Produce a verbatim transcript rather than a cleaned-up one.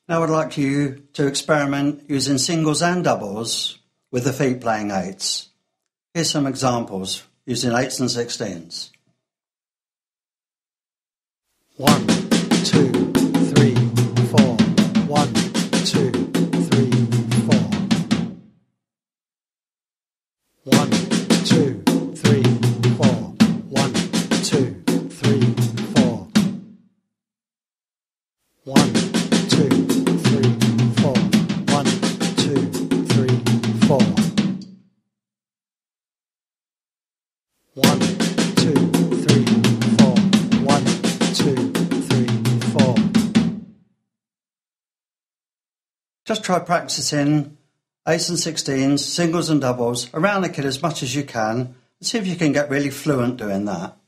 Now I'd like you to experiment using singles and doubles with the feet playing eights. Here's some examples using eights and sixteens. One, two, three, four. One, two, three, four. One, two, three, four. One, two, three, four. One, two, three, four. One, two, three, four. One, two, three, four. One, two, three, four. Just try practicing eights and sixteens, singles and doubles around the kit as much as you can, and see if you can get really fluent doing that.